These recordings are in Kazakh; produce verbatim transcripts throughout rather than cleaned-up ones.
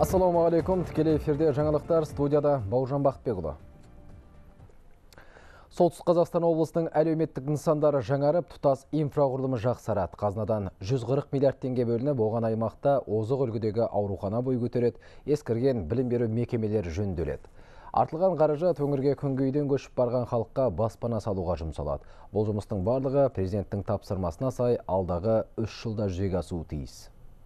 Ассалаумағалейкум, тікелей эфирде жаңалықтар, студияда Бауыржан Бақытбекұлы. Солтүстік Қазақстан облысының әлеуметтік нысандары жаңарып, тұтас инфрақұрылымы жақсарады. Қазынадан жүз қырық миллиард теңге бөлініп, оған аймақта озық үлгідегі аурухана бой көтереді, ескірген білім беру мекемелері жөнделеді. Артылған қаражат өңірге күнгейден көшіп барған халыққа баспана салуға жұмсалады. Бұл жұмыстың барлығы президенттің тапсырмасына сай алдағы үш жылда жүзеге асуы тиіс.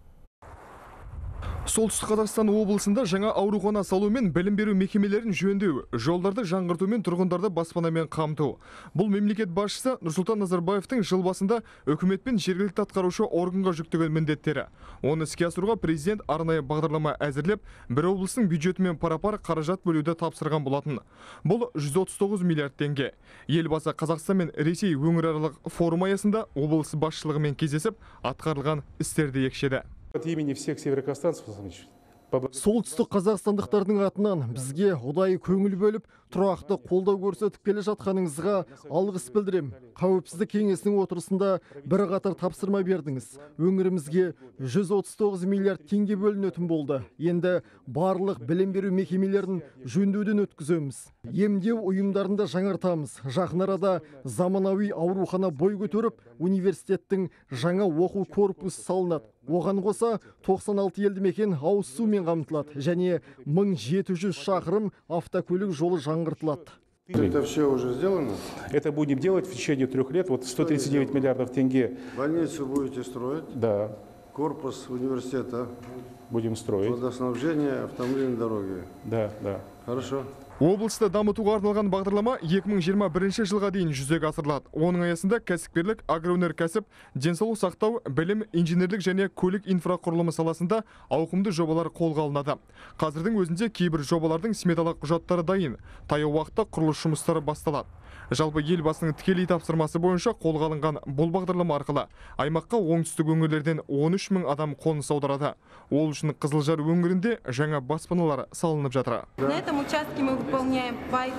Солтүстік Қазақстан облысында жаңа аурухана салу мен білім беру мекемелерін жөндеу, жолдарды жаңғырту мен тұрғындарды баспанамен қамту. Бұл мемлекет басшысы Нұрсұлтан Назарбаевтың жыл басында үкімет пен жергілікті атқарушы органға жүктеген міндеттері. Оны іске асыруға президент арнайы бағдарлама әзірлеп, бір облыстың бюджетімен пара-пар қаражат бөлуді тапсырған болатын. Бұл жүз отыз тоғыз миллиард теңге. Елбасы Қазақстан мен Ресей өңіраралық форум аясында облыс басшылығымен кездесіп, атқарылған істерді екшеді. От имени всех североказахстанцев, солтүстік қазақстандықтардың атынан бізге ұдайы көңіл бөліп, тұрақты қолдау көрсетіп келе жатқаныңызға алғыс білдірем. Қауіпсіздік кеңесінің отырысында бір қатар тапсырма бердіңіз. Өңірімізге жүз отыз тоғыз миллиард теңге бөлінетін болды. Енді барлық білім беру мекемелерін жөндеуден өткіземіз. Емдеу ұйымдарында жаңартамыз. Жақын арада заманауи аурухана бой көтеріп, университеттің жаңа оқу корпусы салынады. Оған қоса тоқсан алты елді мекен ауыз сумен қамтылады және мың жеті жүз шақырым автокөлік жолы жаңғыртылады. Это все уже сделано? Это будем делать в течение трех лет. Вот сто тридцать девять миллиардов тенге. Больницу будете строить? Да. Корпус университета? Будем строить. Водоснабжение, автомобильные дороги? Да, да. Хорошо. Облысты дамытуға арналған бағдарлама екі мың жиырма бірінші жылға дейін жүзеге асырылады. Оның аясында кәсіпкерлік, агроөнеркәсіп, денсаулық сақтау, білім, инженерлік және көлік инфрақұрылымы саласында ауқымды жобалар қолға алынады. Қазірдің өзінде кейбір жобалардың сметалық құжаттары дайын. Таяу уақытта құрылыс жұмыстары басталады. Жалпы елбасының тікелей тапсырмасы бойынша қолға алынған бұл бағдарлама арқылы аймаққа оңтүстік өңірлерден он үш мың адам қоныс аударады. Ол үшін Қызылжар өңірінде жаңа баспаналар салынып жатыр. На этом участке мы выполняем,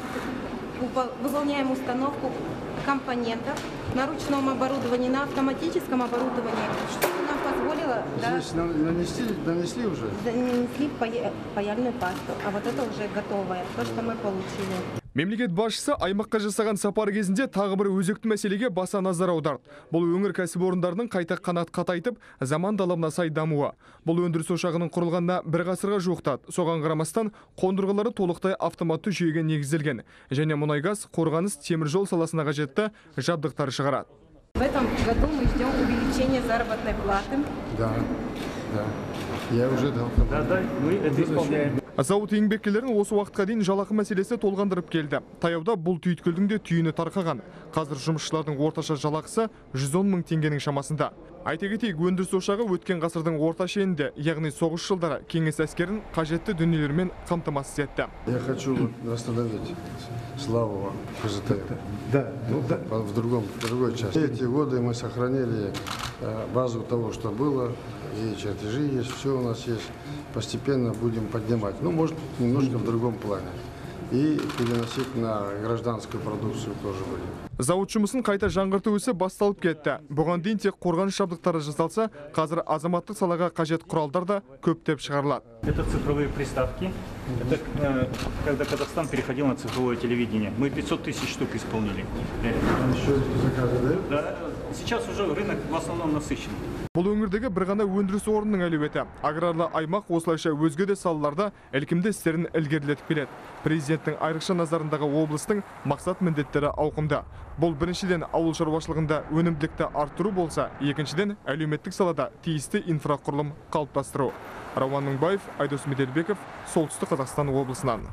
выполняем установку компонентов на ручном оборудовании, на автоматическом оборудовании, что нам позволило... Здесь да, нанесли, нанесли уже? Нанесли паяльную пасту, а вот это уже готовое, то, что мы получили. Мемлекет басшысы аймаққа жасаған сапар кезінде тағы бір өзекті мәселеге баса назар аударды. Бұл өңір кәсіпорындарының қайта қанат қатайтып, заман талабына сай дамуы. Бұл өндіріс ошағының құрылғанына бір ғасырға жуықтады. Соған қарамастан қондырғылары толықтай автоматты жүйеге негізделген және мұнай-газ, қорғаныс, теміржол саласына қажетті жабдықтар шығарады. В этом году мы ждем увеличения заработной платы. Да, да. Я уже дал. Да, да, мы это исполняем. Зауыт еңбеккерлерін осы уақытқа дейін жалақы мәселесі толғандырып келді. Таяуда бұл түйткілдің де түйіні тарқаған. Қазір жұмысшылардың орташа жалақысы жүз он мың теңгенің шамасында. Айта кетейік, өндіріс ошағы өткен ғасырдың орта шенінде, яғни соғыс жылдары кеңес әскерін қажетті дүниелермен қамтамасыз етті. Я хочу восстановить славу КЗТ. Да, да. В другом, в другой части. Эти годы мы сохранили базу того, что было, и чертежи есть, все у нас есть. Постепенно будем поднимать. Ну, может, немножко в другом плане. И переносить на гражданскую продукцию тоже будем. Зауыт жұмысын қайта жаңғырту ісі басталып кетті. Бұған дейін тек қорғаныс жабдықтары жасалса, қазір азаматтық салаға қажет құралдар да көптеп шығарылады. Это цифровые приставки. Это когда Казахстан переходил на цифровое телевидение. Мы пятьсот тысяч штук исполнили. Еще заказы дают? Да. Сейчас уже рынок в основном насыщен. Бұл өңірдегі бір ғана өндіріс орнының әлеуеті. Аграрлы аймақ осылайша өзге де салаларда әлкімді істерін ілгерілетіп келеді. Президенттің айрықша назарындағы облыстың мақсат міндеттері ауқымды. Бұл біріншіден ауыл шаруашылығында өнімділікті арттыру болса, екіншіден әлеуметтік салада тиісті инфрақұрылым қалыптастыру. Рауан Мыңбаев, Айдос Меделбеков, Солтүстік Қазақстан облысынан.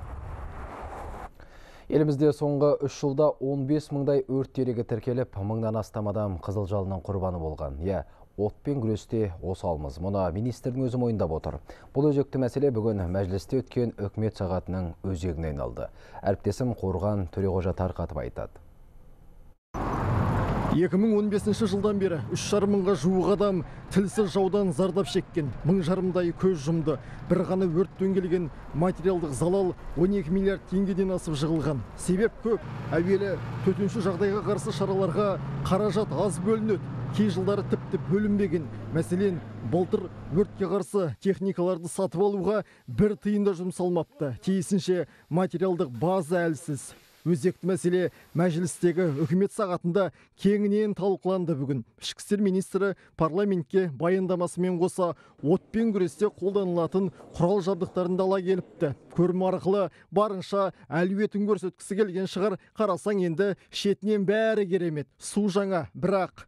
Елімізде соңғы үш жылда он бес мыңдай өрт дерегі тіркеліп, мыңнан астам адам қызыл жалынның құрбаны болған. Иә, отпен күресте осалмыз. Мұны министрдің өзі мойындап отыр. Бұл өзекті мәселе бүгін мәжілісте өткен үкімет сағатының өзегіне айналды. Әріптесім Қорған Төреғожа тарқатып айтады. екі мың он бесінші жылдан бері үш жарым мыңға жуық адам тілсіз жаудан зардап шеккен, мың жарымдай көз жұмды. Бір ғана өрт дөңгелеген материалдық залал он екі миллиард теңгеден асып жығылған. Себеп көп. Әуелі төтенше жағдайға қарсы шараларға қаражат аз бөлінеді. кей жылдары тіпті бөлінбеген. Мәселен, былтыр өртке қарсы техникаларды сатып алуға бір тиын да жұмсалмапты. Тиісінше материалдық база әлсіз. Өзекті мәселе мәжілістегі үкімет сағатында кеңінен талқыланды бүгін. Ішкі істер министрі парламентке баяндамасымен қоса отпен күресте қолданылатын құрал жабдықтарын ала келіпті. Көрме арқылы барынша әлеуетін көрсеткісі келген шығар, қарасаң енді шетінен бәрі керемет. Су жаңа, бірақ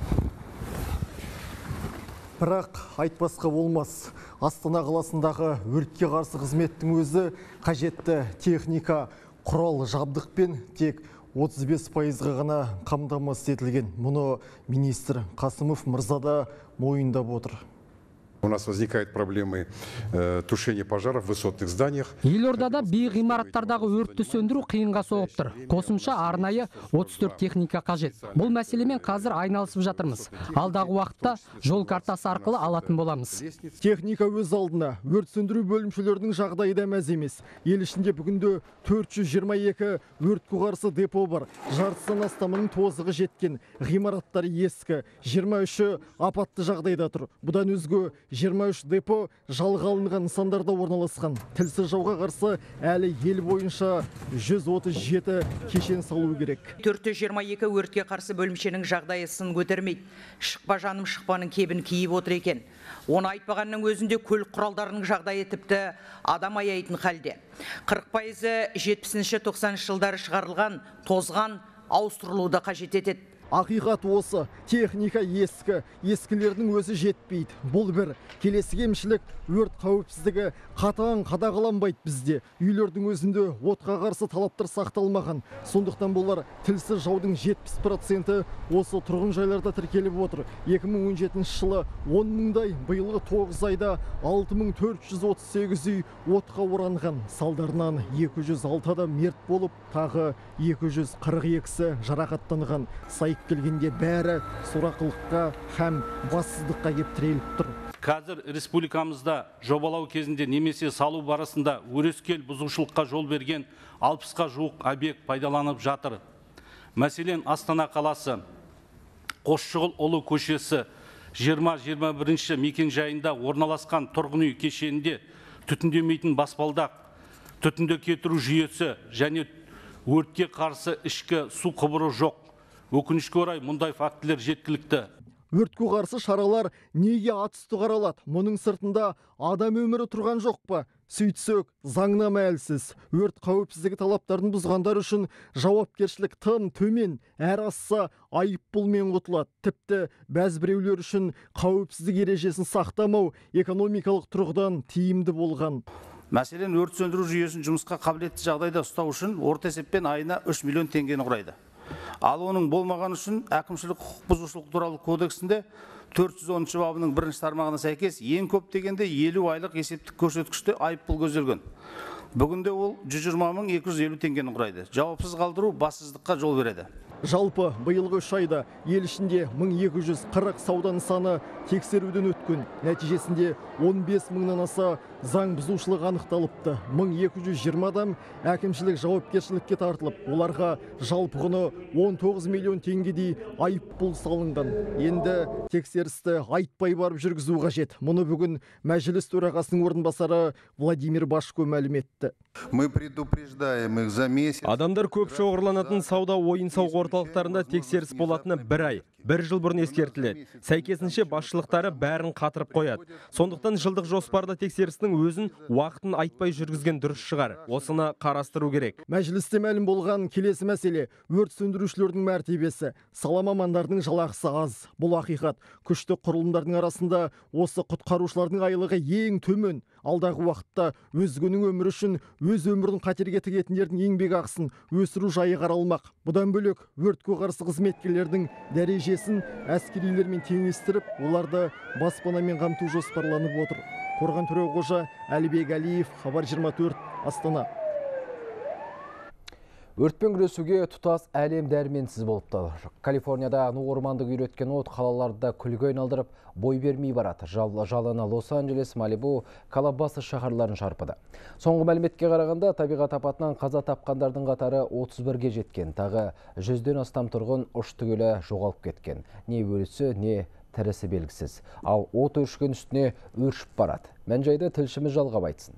Бірақ айтпасқа болмас. Астана қаласындағы өртке қарсы қызметтің өзі қажетті техника, құрал жабдықпен тек отыз бес пайызға ғана қамтамасыз етілген. Мұны министр Қасымов мырза да мойындап отыр. У нас возникают проблемы э, тушения пожаров в высотных зданиях. Елордада биік ғимараттардағы өртті сөндіру қиынға соғып тұр. Қосымша арнайы отыз төрт техника қажет. Бұл мәселемен қазір айналысып жатырмыз. Алдағы уақытта жол картасы арқылы алатын боламыз. Техника өз алдына өрт сөндіру бөлімшелерінің жағдайы да мәз емес. Ел ішінде бүгінде төрт жүз жиырма екі өртке қарсы депо бар. Жартысынан астамының тозығы жеткен. Ғимараттар ескі, жиырма үші апатты жағдайда тұр. Бұдан өзге жиырма үш депо жалға алынған нысандарда орналасқан. Тілсіз жауға қарсы әлі ел бойынша жүз отыз жеті кешен салу керек. төрт жүз жиырма екі өртке қарсы бөлімшенің жағдайы сын көтермейді. Шықпа жаным шықпаның кебін киіп отыр екен. Оны айтпағанның өзінде көлік құралдарының жағдайы тіпті адам аяйтын халде. қырық пайызы жетпісінші тоқсаныншы жылдары шығарылған, тозған, ауыстырылуды қажет етеді. Ақиқат осы, техника ескі, ескілердің өзі жетпейді. Бұл бір. Келесі кемшілік өрт қауіпсіздігі қатаң қадағаланбайды бізде. Үйлердің өзінде отқа қарсы талаптар сақталмаған. Сондықтан болар тілсіз жаудың жетпіс проценті осы тұрғын жайларда тіркеліп отыр. екі мың он жетінші жылы он мыңдай, биылғы тоғыз айда алты мың төрт жүз отыз сегіз үй отқа оранған. Салдарынан екі жүз алты адам мерт болып, тағы екі жүз қырық екісі жарақаттанған. Сайып келгенде бәрі сорақылыққа һәм бассыздыққа кеп тіреліп тұр. Қазір республикамызда жобалау кезінде немесе салу барысында өрескел бұзушылыққа жол берген алпысқа жуық объект пайдаланып жатыр. Мәселен, Астана қаласы Қосшығұлұлы көшесі жиырма жиырма бірінші мекен жайында орналасқан тұрғын үй кешенінде түтіндемейтін баспалдақ, түтінді кетіру жүйесі және өртке қарсы ішкі су құбыры жоқ. Өкінішке орай мұндай фактілер жеткілікті. Өртке қарсы шаралар неге атүсті қаралады? Мұның сыртында адам өмірі тұрған жоқ па? Сөйтсек, заңнама әлсіз. Өрт қауіпсіздігі талаптарын бұзғандар үшін жауапкершілік тым төмен, әр асса айыппұлмен құтылады. Тіпті бәз біреулер үшін қауіпсіздік ережесін сақтамау экономикалық тұрғыдан тиімді болған. Мәселен, өрт сөндіру жүйесін жұмысқа қабілетті жағдайда ұстау үшін орта есеппен айына үш миллион теңгені құрайды. Ал оның болмаған үшін әкімшілік құқық бұзушылық туралы кодексінде төрт жүз оныншы бабының бірінші тармағына сәйкес ең көп дегенде елу айлық есептік көрсеткіште айыппұл көзделген. Бүгінде ол жүз жиырма мың екі жүз елу теңгені құрайды. Жауапсыз қалдыру бассыздыққа жол береді. Жалпы биылғы үш айда ел ішінде мың екі жүз қырық сауда нысаны тексеруден өткен. Нәтижесінде он бес мыңнан аса заң бұзушылық анықталыпты. мың екі жүз жиырма адам әкімшілік жауапкершілікке тартылып, оларға жалпы құны он тоғыз миллион теңгедей айыппұл салынған. Енді тексерісті айтпай барып жүргізу қажет. Мұны бүгін мәжіліс төрағасының орынбасары Владимир Башко мәлім етті. Мы предупреждаем их за месяц. Адамдар көп шоғырланатын сауда ойын-сауық орталықтарында тексеріс болатыны бір ай, бір жыл бұрын ескертіледі. Сәйкесінше басшылықтары бәрін қатырып қояды. Сондықтан жылдық жоспарда тексерістің өзін уақытын айтпай жүргізген дұрыс шығар. Осыны қарастыру керек. Мәжілісте мәлім болған келесі мәселе өрт сөндірушілердің мәртебесі. Сала мамандардың жалақысы аз. Бұл ақиқат. Күшті құрылымдардың арасында осы құтқарушылардың айлығы ең төмен. Алдағы уақытта өзгенің өмірі үшін өз өмірін қатерге тігетіндердің еңбек ақысын өсіру жайы қаралмақ. Бұдан бөлек өртке қарсы қызметкерлердің дәрежесін әскерилермен теңестіріп, оларды баспанамен қамту жоспарланып отыр. Қорған Төреқожа, Әлібек Әлиев, Хабар жиырма төрт, Астана. Өртпен күресуге тұтас әлем дәрменсіз болыпты. Калифорнияда ну орманды үйреткен от қалаларда күлге айналдырып, бой бермей барады. Жалына Лос-Анджелес, Малибу, Калабасы шаһарларын шарпыды. Соңғы мәліметке қарағанда табиғат апатынан қаза тапқандардың қатары отыз бірге жеткен. Тағы жүзден астам тұрғын ұшты-көлі жоғалып кеткен. Не өлісі, не тірісі белгісіз. Ал от өршкен үстіне өршіп барады. Мән-жайды тілшіміз жалғап айтсын.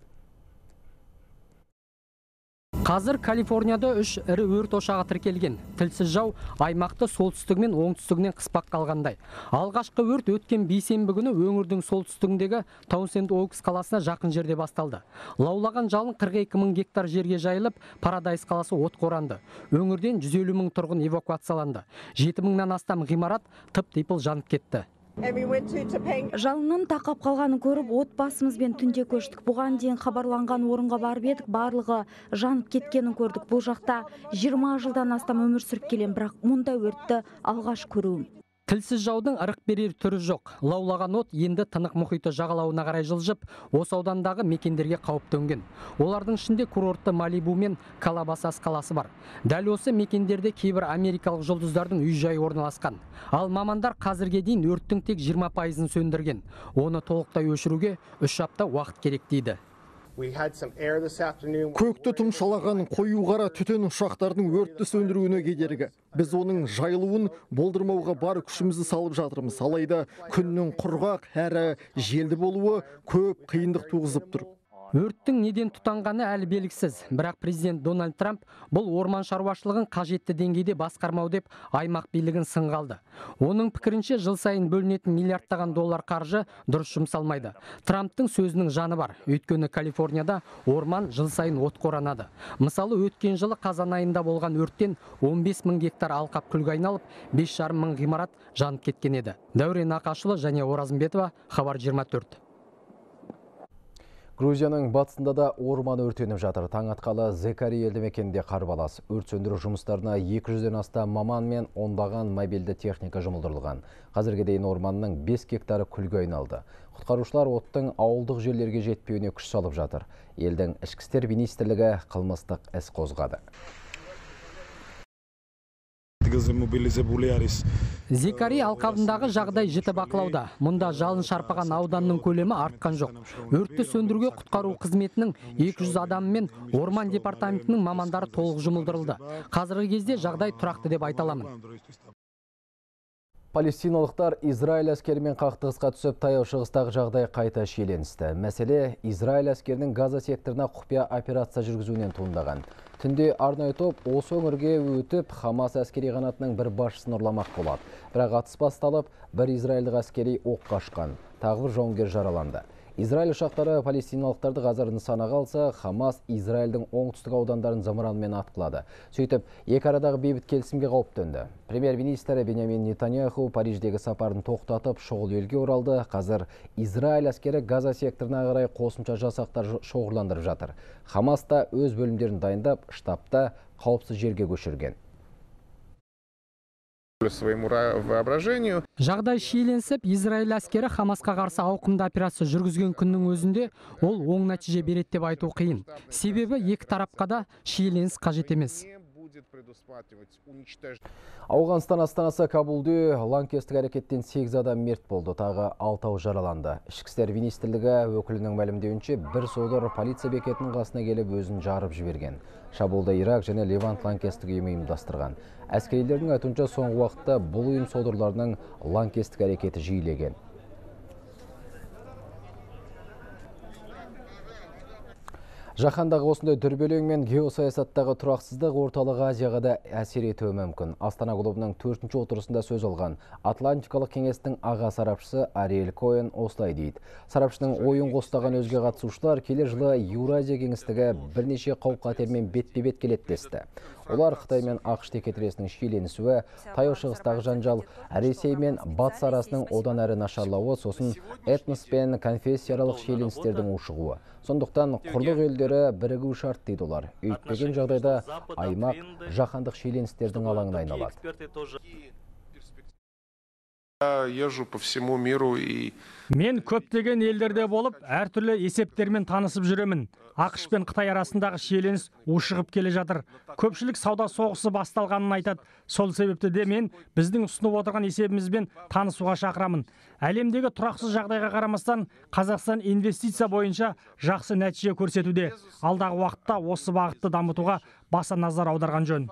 Қазір Калифорнияда үш ірі өрт ошағы тіркелген. Тілсіз жау аймақты солтүстігі мен оңтүстігінен қыспақ қалғандай. Алғашқы өрт өткен бейсенбі күні өңірдің солтүстігіндегі Таунсенд-Оукс қаласына жақын жерде басталды. Лаулаған жалын қырық екі мың гектар жерге жайылып, Парадайс қаласы отқа оранды. Өңірден жүз елу мың тұрғын эвакуацияланды. жеті мыңнан астам ғимарат тып-типыл жанып кетті. Жалынның тақап қалғанын көріп, отбасымызбен түнде көштік. Бұған дейін хабарланған орынға барып едік, барлығы жанып кеткенін көрдік. Бұл жақта жиырма жылдан астам өмір сүріп келем, бірақ мұнда өртті алғаш көруім. Тілсіз жаудың ырық берер түрі жоқ. Лаулаған от енді Тынық мұхиты жағалауына қарай жылжып, осы аудандағы мекендерге қауіп төнген. Олардың ішінде курортты Малибу мен Калабасас қаласы бар. Дәл осы мекендерде кейбір америкалық жұлдыздардың үй-жайы орналасқан. Ал мамандар қазірге дейін өрттің тек жиырма пайызын сөндірген. Оны толықтай өшіруге үш апта уақыт керек дейді. Көкті тұмшалаған қою қара түтін ұшақтардың өртті сөндіруіне кедергі. Біз оның жайылуын болдырмауға бар күшімізді салып жатырмыз. Алайда күннің құрғақ әрі желді болуы көп қиындық туғызып тұр. Өрттің неден тұтанғаны әлі белгісіз. Бірақ президент Дональд Трамп бұл орман шаруашылығын қажетті деңгейде басқармау деп аймақ билігін сынға алды. Оның пікірінше жыл сайын бөлінетін миллиардтаған доллар қаржы дұрыс жұмсалмайды. Трамптың сөзінің жаны бар. Өйткені Калифорнияда орман жыл сайын отқа оранады. Мысалы, өткен жылы қазан айында болған өрттен он бес мың гектар алқап күлге айналып, бес жарым мың ғимарат жанып кеткен еді. Дәурен Ақашұлы және Оразымбетова, Хабар жиырма төрт. Грузияның батысында да орман өртеніп жатыр. Таң атқалы Зекари елді мекенінде қарбалас. Өрт сөндіру жұмыстарына екі жүзден астам маман мен ондаған мобильді техника жұмылдырылған. Қазірге дейін орманның бес гектары күлге айналды. Құтқарушылар оттың ауылдық жерлерге жетпеуіне күш салып жатыр. Елдің ішкі істер министрлігі қылмыстық іс қозғады. Зекари алқабындағы жағдай жіті бақылауда. Мұнда жалын шарпыған ауданның көлемі артқан жоқ. Өртті сөндіруге құтқару қызметінің екі жүз адамы мен орман департаментінің мамандары толық жұмылдырылды. Қазіргі кезде жағдай тұрақты деп айта аламын. Палестиналықтар Израиль әскерімен қақтығысқа түсіп, таяу шығыстағы жағдай қайта шиеленісті. Мәселе Израиль әскерінің Газа секторына құпия операция жүргізуінен туындаған. Түнде арнайы топ осы өңірге өтіп, Хамас әскери қанатының бір басшысын ұрламақ болады. Бірақ атыс басталып, бір израильдік әскери оқ қашқан. Тағы бір жауынгер жараланды. Израиль ұшақтары палестиналықтарды қазір нысанаға алса, Хамас Израильдің оңтүстік аудандарын зымыранмен атқылады. Сөйтіп, екі арадағы бейбіт келісімге қауіп төнді. Премьер-министрі Беньямин Нетаньяху Париждегі сапарын тоқтатып, шұғыл елге оралды. Қазір Израиль әскері Газа секторына қарай қосымша жасақтар шоғырландырып жатыр. Хамас та өз бөлімдерін дайындап, штабта қауіпсіз жерге көшірген. Жағдай шиеленсіп, Израиль әскері Хамасқа қарсы ауқымды операция жүргізген күннің өзінде ол оң нәтиже береді деп айту қиын. Себебі екі тарапқа да шиеленіс қажет емес. Ауғанстан астанасы Кабулде лаңкестік әрекеттен сегіз адам мерт болды, тағы алтауы жараланды. Ішкі істер министрлігі өкілінің мәлімдеуінше бір содыр полиция бекетінің қасына келіп өзін жарып жіберген. Шабуылды Ирак және Левант лаңкестік ұйымы ұйымдастырған. Әскерилердің айтуынша соңғы уақытта бұл ұйым содырларының лаңкестік әрекеті жиілеген. Жаһандағы осындай дүрбелең мен геосаясаттағы тұрақсыздық орталық Азияға да әсер етуі мүмкін. Астана клубының төртінші отырысында сөз алған Атлантикалық кеңестің аға сарапшысы Ариэль Коэн осылай дейді. Сарапшының ойын қостаған өзге қатысушылар келер жылы Еуразия кеңістігі бірнеше қауіп-қатермен бетпе-бет келеді десті. Олар Қытай мен ақш текетіресінің шиеленісуі, таяу шығыстағы жанжал, Ресей мен батыс арасының одан әрі нашарлауы, сосын этнос пен конфессияаралық шиеленістердің ушығуы. Сондықтан құрлық елдері бірігу шарт дейді олар. Өйтпеген жағдайда аймақ жаһандық шиеленістердің алаңына айналады. Езжу по всему миру и Мен көптеген елдерде болып, әртүрлі есептермен танысып жүремін. ақш пен Қытай арасындағы шиеленіс ушығып келе жатыр. Көпшілік сауда соғысы басталғанын айтады. Сол себепті де мен біздің ұсынып отырған есебімізбен танысуға шақырамын. Әлемдегі тұрақсыз жағдайға қарамастан, Қазақстан инвестиция бойынша жақсы нәтиже көрсетуде. Алдағы уақытта осы бағытты дамытуға баса назар аударған жөн.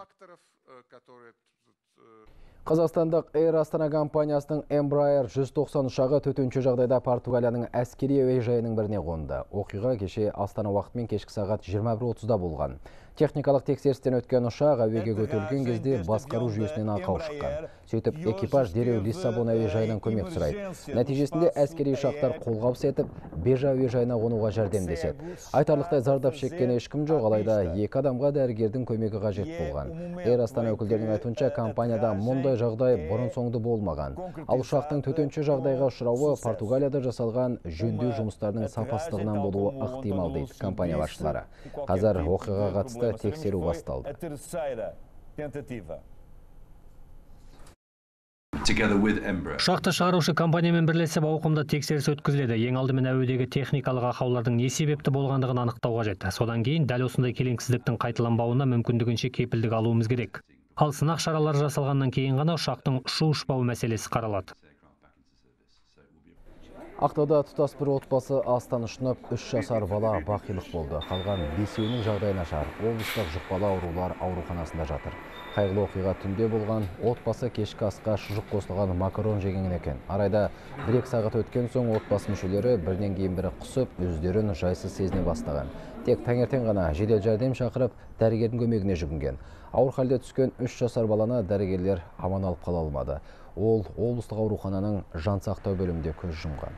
Қазақстандық Air Астана компаниясының Embraer жүз тоқсан ұшағы төтенше жағдайда Португалияның әскери әуежайының біріне қонды. Оқиға кеше Астана уақытымен кешкі сағат жиырма бір отызда болған. Техникалық тексерістен өткен ұшақ әуеге көтерілген кезде басқару жүйесінен ақау шыққан. Сөйтіп экипаж дереу Лиссабон әуежайынан көмек сұрайды. Нәтижесінде әскери ұшақтар қолғабыс етіп, Бежа әуежайына қонуға жәрдемдеседі. Айтарлықтай зардап шеккен ешкім жоқ, алайда екі адамға дәрігердің көмегі қажет болған. Air Астана өкілдерінің айтуынша, компанияда мұндай жағдай бұрын соңды болмаған. Ал ұшақтың төтенше жағдайға ұшырауы Португалияда жасалған жөндеу жұмыстарының сапасыздығынан болуы ықтимал дейді компания басшылары. Қазір оқиғаға қатысты тексеру басталды. Ұшақты шығарушы компаниямен бірлесіп ауқымды тексеріс өткізіледі. Ең алдымен әуедегі техникалық ақаулардың не себепті болғандығын анықтау қажет. Содан кейін дәл осындай келеңсіздіктің қайталанбауына мүмкіндігінше кепілдік алуымыз керек. Ал сынақ шаралары жасалғаннан кейін ғана ұшақтың ұшу-ұшпауы мәселесі қаралады. Ақтауда тұтас бір отбасы астан ұшынып, үш жасар бала бақилық болды. Қалған бесеуінің жағдайы нашар. Облыстық жұқпалы аурулар ауруханасында жатыр. Қайғылы оқиға түнде болған. Отбасы кешкі асқа шұжық қосылған макарон жеген екен. Арайда бір-екі сағат өткен соң отбасы мүшелері бірінен кейін бірі құсып, өздерін жайсыз сезіне бастаған. Тек таңертең ғана жедел жәрдем шақырып, дәрігердің көмегіне жүгінген. Ауыр халде түскен үш жасар баланы дәрігерлер аман алып қала алмады. Ол облыстық аурухананың жансақтау бөлімінде көз жұмған.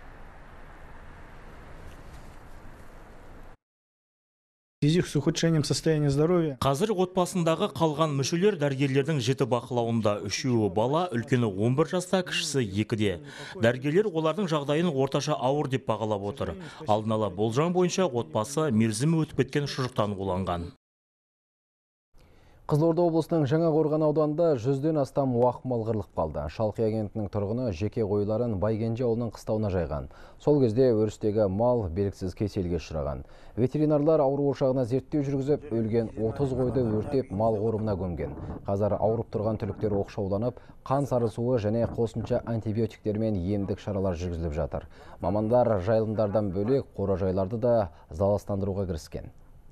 С ухудшением состояния здоровья. Қазір отбасындағы қалған мүшелер дәрігерлердің жіті бақылауында. Үшеуі бала, үлкені он бір жаста, кішісі екіде. Дәрігерлер олардың жағдайын орташа ауыр деп бағалап отыр. Алдын ала болжам бойынша отбасы мерзімі өтіп кеткен шұжықтан уланған. Қызылорда облысының Жаңақорған ауданында жүзден астам уақ мал қырылып қалды. Шалқия кентінің тұрғыны жеке қойларын Байгенже ауылының қыстауына жайған. Сол кезде өрістегі мал белгісіз кеселге ұшыраған. Ветеринарлар ауру ошағына зерттеу жүргізіп, өлген отыз қойды өртеп мал қорымына көмген. Қазір ауырып тұрған түліктер оқшауланып, қан сарысуы және қосымша антибиотиктермен емдік шаралар жүргізіліп жатыр. Мамандар жайылымдардан бөлек қоражайларды да залалсыздандыруға кіріскен.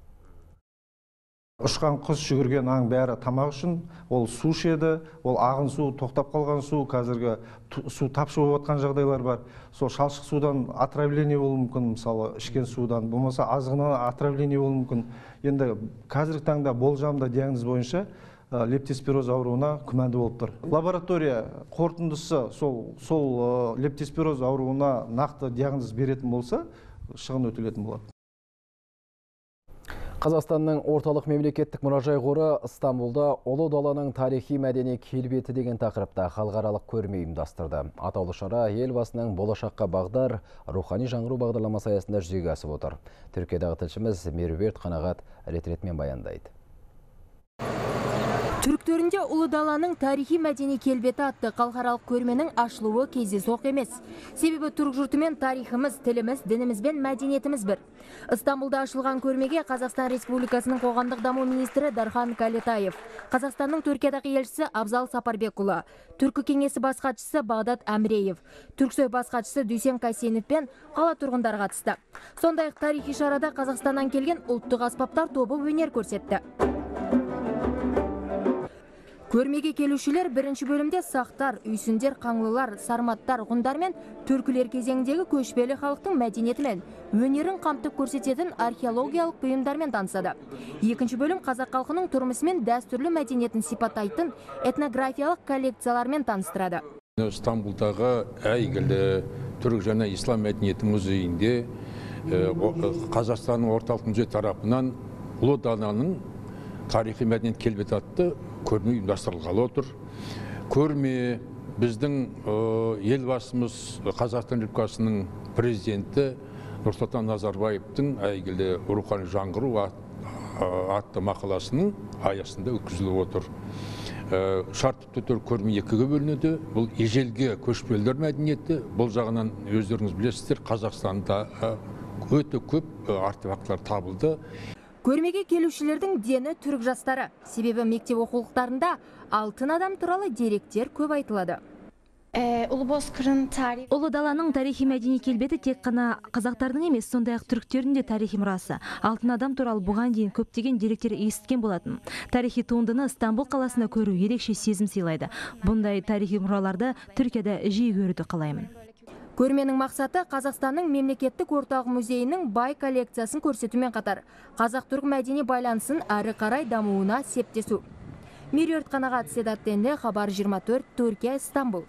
Ұшқан құс жүгірген аң бәрі тамақ үшін, ол су ішеді, ол ағын су, тоқтап қалған су, қазіргі су тапшы болып жатқан жағдайлар бар. Сол шалшық судан отравление болуы мүмкін, мысалы ішкен судан, болмаса азығынан отравление болуы мүмкін. Енді қазіргі таңда болжамда диагноз бойынша лептоспироз ауруына күмәнді болып тұр. Лаборатория қорытындысы сол, сол лептоспироз ауруына нақты диагноз беретін болса, шығын өтелетін болады. Қазақстанның орталық мемлекеттік мұражай қоры Стамбулда Ұлы даланың тарихи мәдени келбеті деген тақырыпта халықаралық көрме ұйымдастырды. Атаулы шара елбасының болашаққа бағдар рухани жаңғыру бағдарламасы аясында жүзеге асып отыр. Түркиядағы тілшіміз Меруерт Қанағат ретретмен баяндайды. Түріктерінде Ұлы даланың тарихи мәдени келбеті атты халықаралық көрменің ашылуы кездейсоқ емес. Себебі түрік жұртымен тарихымыз, тіліміз, дініміз бен мәдениетіміз бір. Стамбулда ашылған көрмеге Қазақстан Республикасының қоғамдық даму министрі Дархан Калетаев, Қазақстанның Түркиядағы елшісі Абзал Сапарбекұлы, Түркі кеңесі бас хатшысы Бағдат Әміреев, Түрксой бас хатшысы Дүйсен Қайсенов пен қала тұрғындары қатысты. Сондай-ақ тарихи шарада Қазақстаннан келген ұлттық аспаптар тобы өнер көрсетті. Көрмеге келушілер бірінші бөлімде сақтар, үйсіндер, қаңлылар, сарматтар, ғұндар мен түркілер кезеңдегі көшпелі халықтың мәдениетімен, өнерін қамтып көрсететін археологиялық бұйымдармен танысады. Екінші бөлім қазақ халқының тұрмысы мен дәстүрлі мәдениетін сипаттайтын этнографиялық коллекциялармен таныстырады. Стамбулдағы әйгілі түрік және ислам мәдениеті музейінде Қазақстанның орталық музей тарапынан Ұлы даланың тарихи мәдениет келбеті атты көрме ұйымдастырылғалы отыр. Көрме біздің елбасымыз Қазақстан Республикасының президенті Нұрсұлтан Назарбаевтың әйгілі рухани жаңғыру атты мақаласының аясында өткізіліп отыр. шартты түр көрме екіге бөлінеді. Бұл ежелгі көшпелілер мәдениеті. Бұл жағынан өздеріңіз білесіздер, Қазақстанда өте көп артефакттар табылды. Көрмеге келушілердің дені түрік жастары. Себебі мектеп оқулықтарында алтын адам туралы деректер көп айтылады. Ұлы даланың тарихи мәдени келбеті тек қана қазақтардың емес, сондай-ақ түріктердің де тарихи мұрасы. Алтын адам туралы бұған дейін көптеген деректер естіген болатын. Тарихи туындыны Стамбул қаласына көру ерекше сезім сыйлайды. Бұндай тарихи мұраларды Түркияда жиі көруді қалаймын. Көрменің мақсаты Қазақстанның мемлекеттік орталық музейінің бай коллекциясын көрсетумен қатар, қазақ-түрік мәдени байланысын әрі қарай дамуына септесу. Меруерт Қанағат, Седат Тенде, Хабар жиырма төрт, Түркия, Стамбул.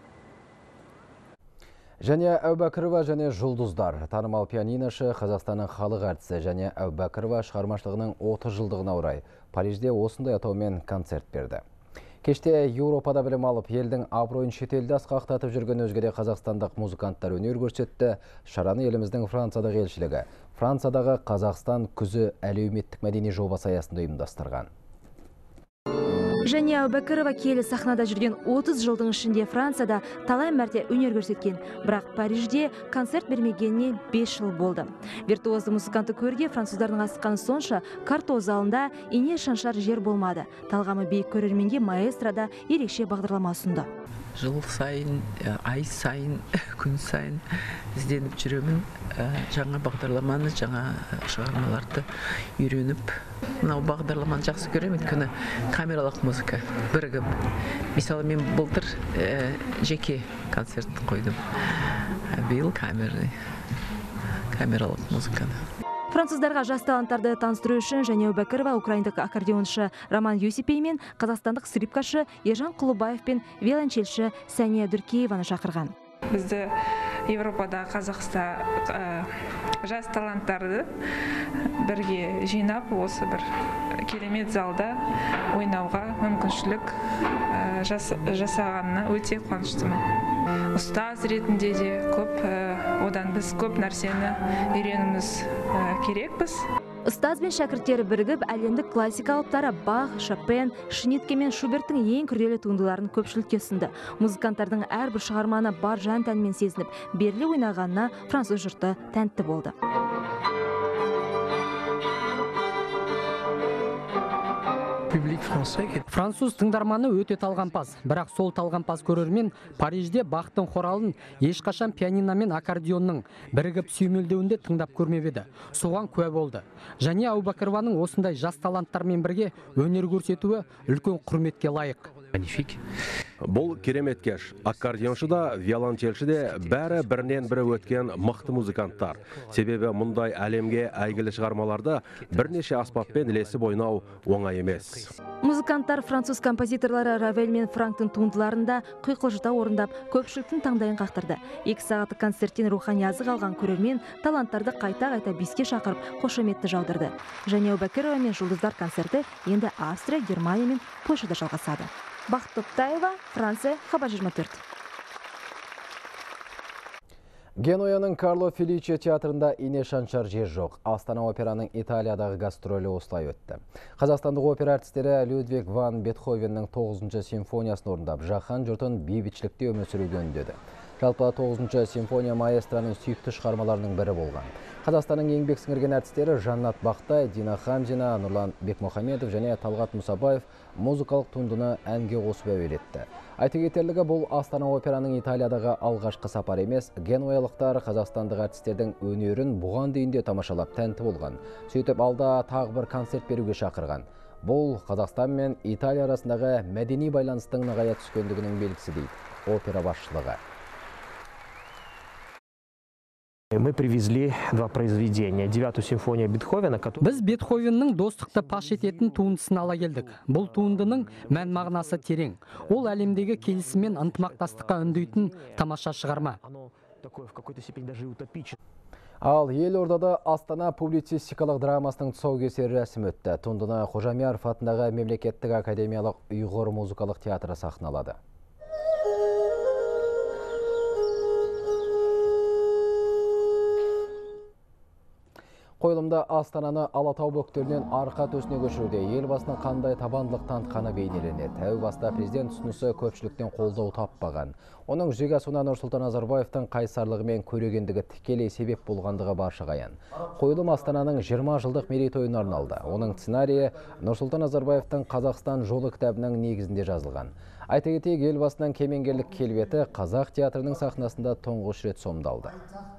Және Әубәкірова және жұлдыздар. Танымал пианиношы, Қазақстанның халық әртісі және Әубәкірова шығармашылығының отыз жылдығына орай Парижде осындай атаумен концерт берді. Кеште Еуропада білім алып, елдің абыройын шетелде асқақтатып жүрген өзге де қазақстандық музыканттар өнер көрсетті. Шараны еліміздің Франциядағы елшілігі, Франциядағы Қазақстан күзі әлеуметтік мәдени жобасы аясында ұйымдастырған. Және Әубәкірова келі сахнада жүрген отыз жылдың ішінде Францияда талай мәрте өнер көрсеткен. Бірақ Парижде концерт бермегеніне бес жыл болды. Виртуозды музыканты көруге француздардың асыққаны сонша, Карто залында ине шаншар жер болмады. Талғамы биік көрерменге маэстрада ерекше бағдарлама ұсынды. Жыл сайын, ай сайын, күн сайын ізденіп жүремін. Жаңа бағдарламаны, жаңа шығармаларды үйреніп. Мынау бағдарламаны жақсы көремін, өйткені камералық музыка бірігіп. Мысалы, мен былтыр жеке концерт қойдым. Биыл камерный, камералық музыканы. Француздарға жас таланттарды таныстыру үшін және Әубәкірова украиндық аккордеоншы Роман Юсипей мен қазақстандық скрипкашы Ержан Құлыбаев пен виолончельші Сәния Дүркееваны шақырған. Бізді Европада, Қазақста жас таланттарды бірге жинап, осы бір керемет залда ойнауға мүмкіншілік жасағанына өте қуаныштымын. Ұстаз ретінде де көп, одан біз көп нәрсені үйренуіміз керекпіз. Ұстаз бен шәкірттері бірігіп, әлемдік классика алыптары Бах, Шопен, Шнитке мен Шуберттің ең күрделі туындыларын көпшілікке ұсынды. Музыканттардың әрбір шығарманы бар жан тәнмен сезініп, беріле ойнағанына француз жұрты тәнті болды. Француз тыңдарманы өте талғампаз, бірақ сол талғампаз көрермен Парижде Бахтың хоралын ешқашан пианино мен аккордеонның бірігіп сүйемелдеуінде тыңдап көрмеп еді. Соған куә болды. Және Әубәкірованың осындай жас таланттармен бірге өнер көрсетуі үлкен құрметке лайық. Бұл керемет кеш. Аккордеоншы да, виолончельші де бәрі бірінен бірі өткен мықты музыканттар. Себебі мұндай әлемге әйгілі шығармаларды бірнеше аспаппен ілесіп ойнау оңай емес. Музыканттар француз композиторлары Равель мен Франктың туындыларында құйқылжыта орындап, көпшіліктің таңдайын қақтырды. Екі сағаттық концерттен рухани азық алған көрермен таланттарды қайта-қайта биске шақырып, қошеметті жаудырды. Және Әубәкірова мен жұлдыздар концерті енді Австрия, Германия мен Польшада жалғасады. Бақыт Тоқтаева, Франция, Хабар жиырма төрт. Генуяның Карло Феличе театрында ине шаншар жер жоқ. Астана операның Италиядағы гастролі осылай өтті. Қазақстандық опера әртістері Людвиг ван Бетховеннің тоғызыншы симфониясын орындап, жаһан жұртын бейбітшілікте өмір сүруге үндеді. Жалпы тоғызыншы симфония маэстроның сүйікті шығармаларының бірі болған. Қазақстанның еңбек сіңірген әртістері Жаннат Бақтай, Дина Хамзина, Нұрлан Бекмұхамедов және Талғат Мұсабаев музыкалық туындыны әнге қосып әуелетті. Айта кетерлігі, бұл Астана операның Италиядағы алғашқы сапар емес, генуялықтар қазақстандық әртістердің өнерін бұған дейін де тамашалап тәнті болған. Сөйтіп алда тағы бір концерт беруге шақырған. Бұл Қазақстан мен Италия арасындағы мәдени байланыстың нығая түскендігінің белгісі дейді опера басшылығы. Мы привезли два произведения. Девятую симфонию Бетховена. Біз Бетховеннің достықты паш ететін туындысын ала келдік. Бұл туындының мән мағынасы терең. Ол әлемдегі келісім мен ынтымақтастыққа үндейтін тамаша шығарма. Ал елордада Астана публицистикалық драмасының тұсаукесері рәсімі өтті. Туындыны Қожамияров атындағы мемлекеттік академиялық ұйғыр музыкалық театры сахналады. Қойылымда Астананы Алатау бөктерінен арқа төсіне көшіруде елбасының қандай табандылық танытқаны бейнеленеді. Әу баста президент ұсынысы көпшіліктен қолдау таппаған. Оның жүзеге асуына Нұрсұлтан Назарбаевтың қайсарлығы мен көрегендігі тікелей себеп болғандығы баршаға аян. Қойылым Астананың жиырма жылдық мерейтойына арналды. Оның сценарийі Нұрсұлтан Назарбаевтың Қазақстан жолы кітабының негізінде жазылған. Айта кетейік, елбасының кемеңгерлік келбеті қазақ театрының сахнасында тұңғыш рет сомдалды.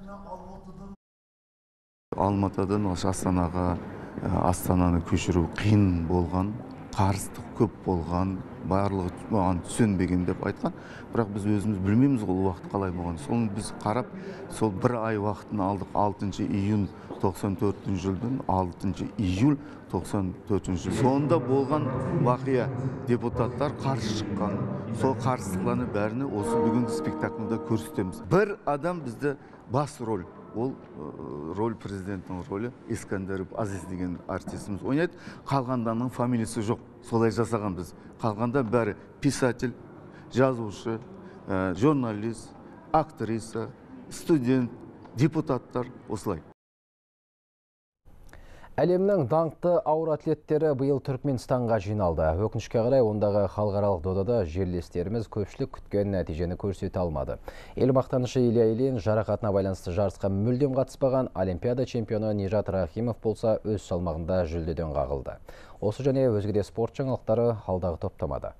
Алматыдан осы Астанаға, Астананы көшіру қиын болған, қарсыздық көп болған, барлығы маған түсінбеген деп айтқан. Бірақ біз өзіміз білмейміз ол уақыт қалай болған. Соны біз қарап, сол бір ай уақытын алдық. алтыншы июнь тоқсан төртінші жылдан алтыншы июль тоқсан төртінші жыл. Сонда болған вақия депутаттар қарсы шыққан. Сол қарсылықтарды бәріне осы бүгінгі спектакльда көрсетеміз. Бір адам бізде бас роль. Ол роль президенттің ролі Искандеров Азиз деген артистіміз ойнайды. Қалғанданың фамилиясы жоқ. Солай жасаған біз. Қалғанда бәрі писатель, жазушы, журналист, актриса, студент, депутаттар осылай. Әлемнің даңқты ауыр атлеттері биыл Түркменстанға жиналды. Өкінішке қарай ондағы халықаралық додада жерлестеріміз көпшілік күткен нәтижені көрсете алмады. Ел мақтанышы Илья Ильин жарақатына байланысты жарысқа мүлдем қатыспаған Олимпиада чемпионы Нижат Рахимов болса өз салмағында жүлдеден қағылды. Осы және өзге де спорт жаңалықтары алдағы топтамада.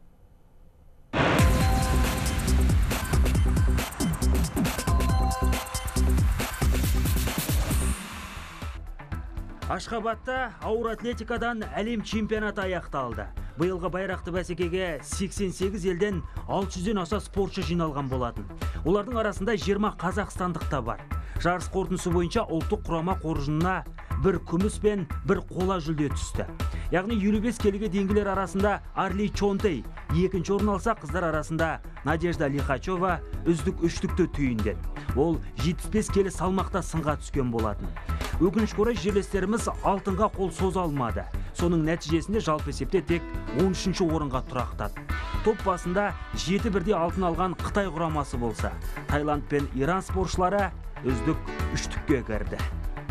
Ашхабадта ауыр атлетикадан әлем чемпионаты аяқталды. Биылғы байрақты бәсекеге сексен сегіз елден алты жүзден аса спортшы жиналған болатын. Олардың арасында жиырма қазақстандық та бар. Жарыс қорытындысы бойынша ұлттық құрама қоржынына бір күміс пен бір қола жүлде түсті. Яғни елу бес келіге дейінгілер арасында Арли Чонтей екінші орын алса, қыздар арасында Надежда Лихачева үздік үштікті түйіндеді. Ол жетпіс бес келі салмақта сынға түскен болатын. Өкінішке орай жерлестеріміз алтынға қол соза алмады. Соның нәтижесінде жалпы есепте тек он үшінші орынға тұрақтады. Топ басында жеті бірдей алтын алған Қытай құрамасы болса, Таиланд пен Иран спортшылары үздік үштікке кірді.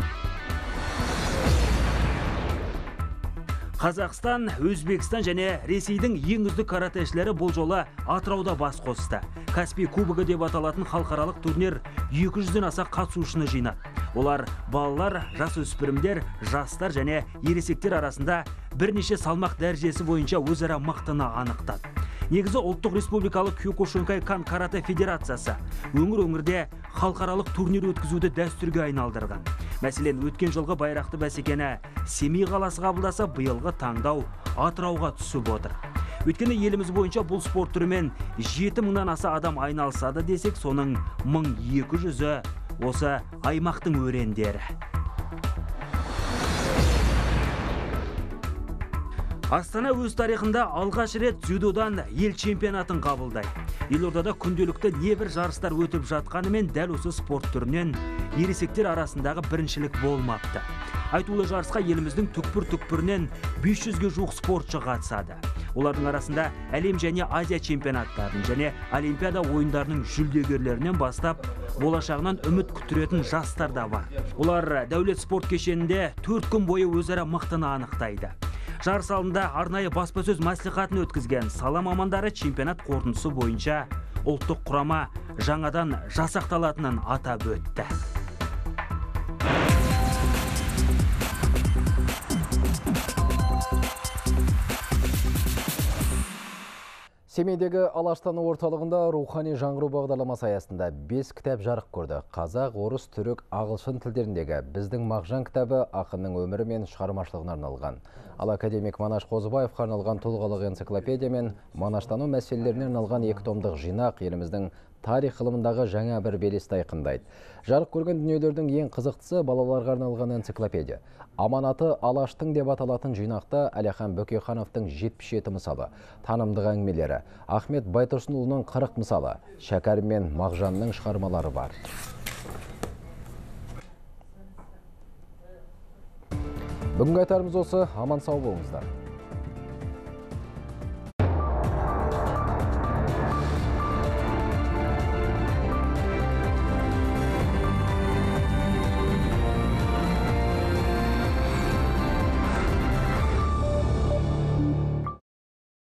Қазақстан, Өзбекстан және Ресейдің ең үздік каратэшілері бұл жолы Атырауда бас қосты. Каспий кубогы деп аталатын халықаралық турнир екі жүзден аса қатысушыны жинады. Олар балалар, жасөспірімдер, жастар және ересектер арасында бірнеше салмақ дәрежесі бойынша өзара мықтыны анықтады. Негізі ұлттық республикалық Киокушинкай-кан карате федерациясы өңір-өңірде халықаралық турнир өткізуді дәстүрге айналдырған. Мәселен, өткен жылғы байрақты бәсекені Семей қаласы қабылдаса, биылғы таңдау Атырауға түсіп отыр. Өйткені еліміз бойынша бұл спорт түрімен жеті мыңнан аса адам айналысады десек, соның мың екі жүзі осы аймақтың өрендері. Астана өз тарихында алғаш рет дзюдодан ел чемпионатын қабылдайды. Елордада күнделікті небір жарыстар өтіп жатқанымен дәл осы спорт түрінен ересектер арасындағы біріншілік болмапты. Айтулы жарысқа еліміздің түкпір-түкпірінен бес жүзге жуық спортшы қатысады. Олардың арасында әлем және Азия чемпионаттарын және Олимпиада ойындарының жүлдегерлерінен бастап, болашағынан үміт күттіретін жастар да бар. Олар дәулет спорт кешенінде төрт күн бойы өзара мықтыны анықтайды. Жарыс алдында арнайы баспасөз мәслихатын өткізген сала мамандары чемпионат қорытындысы бойынша ұлттық құрама жаңадан жасақталатынын атап өтті. Семейдегі Алаштану орталығында рухани жаңғыру бағдарламасы аясында бес кітап жарық көрді. Қазақ, орыс, түрік, ағылшын тілдеріндегі біздің мағжан кітабы ақынның өмірі мен шығармашылығына арналған. Ал академик Манаш Қозыбаевқа арналған тұлғалық энциклопедия мен Манаштану мәселелеріне арналған екі томдық жинақ еліміздің тарих ғылымындағы жаңа бір белесті айқындайды. Жарық көрген дүниелердің ең қызықтысы балаларға арналған энциклопедия. Аманаты Алаштың деп аталатын жинақта Әлихан Бөкейхановтың жетпіс жеті мысалы, танымдық әңгімелері, Ахмет Байтұрсынұлының қырық мысалы, Шәкәрім мен Мағжанның шығармалары бар. Бүгінгі айтарымыз осы, аман сау болыңыздар.